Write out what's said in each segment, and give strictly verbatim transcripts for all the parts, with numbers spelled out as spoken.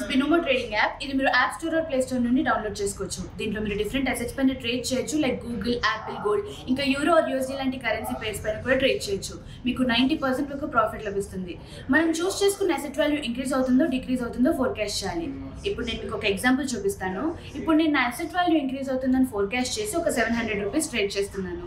Binomo trading app. ఇది మీరు app store or play store నుండి డౌన్లోడ్ చేసుకోవచ్చు. దీంట్లో మీరు డిఫరెంట్ అసెట్స్ పైన ట్రేడ్ చేయొచ్చు, లైక్ గూగుల్, యాపిల్ గోల్డ్, ఇంకా యూరో ఆర్ యూఎస్డీ లాంటి కరెన్సీ పేర్స్ పైన కూడా ట్రేడ్ చేయొచ్చు. మీకు నైంటీ పర్సెంట్ వరకు ప్రాఫిట్ లభిస్తుంది. మనం చూస్ చేసుకున్న అసెట్ వాల్యూ ఇంక్రీజ్ అవుతుందో డిక్రీజ్ అవుతుందో ఫోర్కాస్ట్ చేయాలి. ఇప్పుడు నేను మీకు ఒక ఎగ్జాంపుల్ చూపిస్తాను. ఇప్పుడు నేను నా అసెట్ వాల్యూ ఇంక్రీజ్ అవుతుందని ఫోర్కాస్ట్ చేసి ఒక సెవెన్ హండ్రెడ్ రూపీస్ ట్రేడ్ చేస్తున్నాను.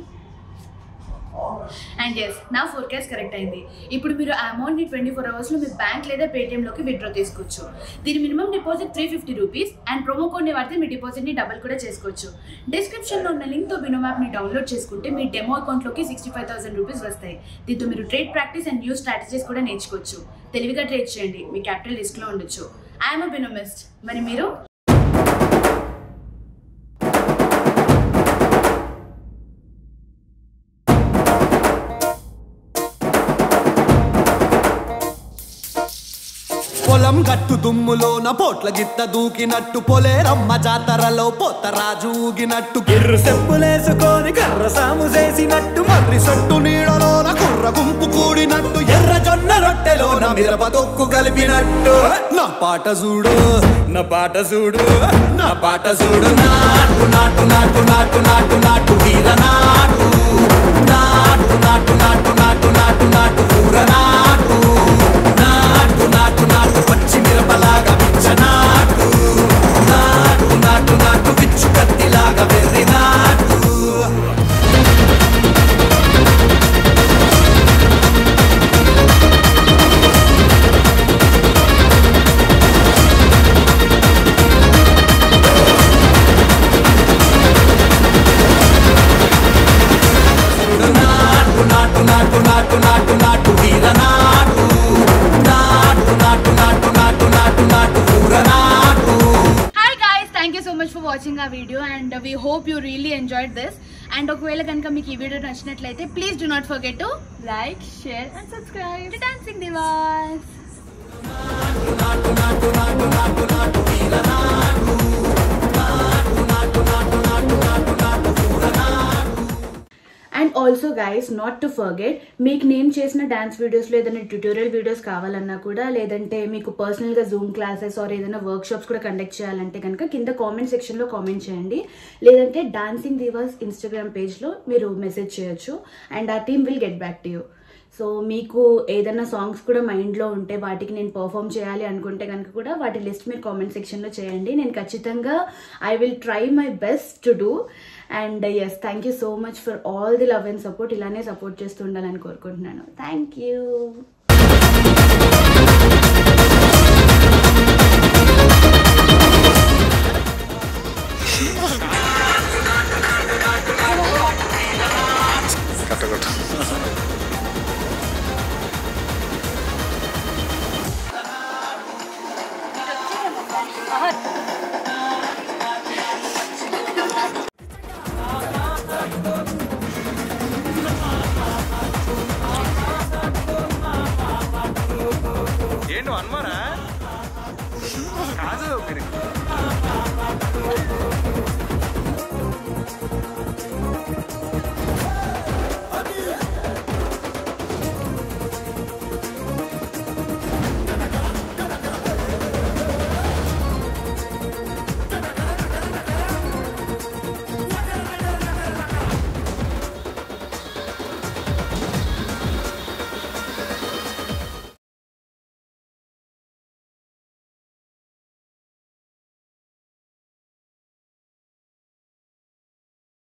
అండ్ ఎస్, నా ఫోర్కాస్ట్ కరెక్ట్ అయింది. ఇప్పుడు మీరు ఆ అమౌంట్ని ట్వంటీ ఫోర్ అవర్స్లో మీ బ్యాంక్ లేదా పేటిఎంలోకి విత్డ్రా తీసుకోవచ్చు. దీని minimum deposit three fifty rupees and promo కోడ్ని వాడితే మీ డిపాజిట్ని డబల్ కూడా చేసుకోవచ్చు. డిస్క్రిప్షన్లో ఉన్న లింక్తో బినోమో యాప్ని డౌన్లోడ్ చేసుకుంటే మీ డెమో అకౌంట్లోకి సిక్స్టీ ఫైవ్ థౌసండ్ రూపీస్ వస్తాయి. దీంతో మీరు trade practice and new strategies కూడా నేర్చుకోవచ్చు. తెలివిగా ట్రేడ్ చేయండి, మీ క్యాపిటల్ రిస్క్లో ఉండొచ్చు. I'm a Binomist. మరి మీరు? పొలం గట్టు దుమ్ములోన పోట్ల గిత్త దూకినట్టు, పొలేరమ్మ జాతరలో పోతరాజు ఊగినట్టు, గిర్రు చెప్పులేసుకొని కర్ర సాము చేసినట్టు, మర్రి సొట్టు నీడలోన కుర్ర గుంపు కూడినట్టు, ఎర్ర జొన్న రొట్టెలోన మిరప తొక్కు కలిపినట్టు. నా పాట చూడు, నా పాట చూడు, నా పాట చూడు. నాటు నాటు నాటు నాటు నాటు నాటు వీర నాటు, నాటు నాటు నాటు నాటు నాటు నాటు ఊర నాటు, నాటు నాటు నాటు పచ్చి మిరపలాగా పిచ్చ నాటు, నాటు నాటు నాటు పిచ్చు కత్తిలాగా వెర్రి నాటు. నాటు నాటు నాటు నాటు నాటు నాటు వీర నాటు, నాటు నాటు నాటు నాటు నాటు నాటు ఊర నాటు. Hi guys, thank you so much for watching the video and we hope you really enjoyed this. And ఒకవేళ కనుక మీకు ఈ వీడియో నచ్చినట్లయితే please do not forget to like, share and subscribe to Dancing Divas. And also guys, not to forget, మీకు నేను చేసిన dance వీడియోస్లో ఏదైనా ట్యూటోరియల్ వీడియోస్ కావాలన్నా కూడా, లేదంటే మీకు పర్సనల్గా జూమ్ క్లాసెస్ ఆర్ ఏదైనా వర్క్ షాప్స్ కూడా కండక్ట్ చేయాలంటే కనుక కింద కామెంట్ సెక్షన్లో కామెంట్ చేయండి, లేదంటే డాన్సింగ్ దివాస్ ఇన్స్టాగ్రామ్ పేజ్లో మీరు మెసేజ్ చేయొచ్చు and the team will get back to you. So మీకు ఏదైనా సాంగ్స్ కూడా మైండ్లో ఉంటే వాటికి నేను పర్ఫామ్ చేయాలి అనుకుంటే కనుక కూడా వాటి లిస్ట్ మీరు కామెంట్ సెక్షన్లో చేయండి. నేను ఖచ్చితంగా I will try my best to do. And yes, thank you so much for all the love and support. ఇలానే సపోర్ట్ చేస్తూ ఉండాలని కోరుకుంటున్నాను. Thank you. ఏంటి అన్మారా కాదు.